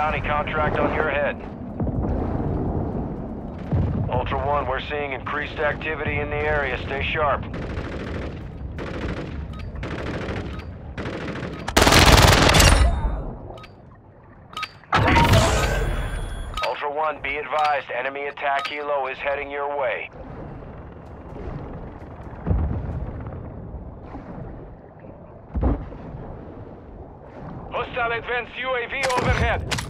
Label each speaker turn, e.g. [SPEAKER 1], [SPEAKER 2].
[SPEAKER 1] bounty contract on your head. Ultra One, we're seeing increased activity in the area. Stay sharp. Ultra One, be advised, enemy attack helo is heading your way.
[SPEAKER 2] Hostile advanced UAV overhead.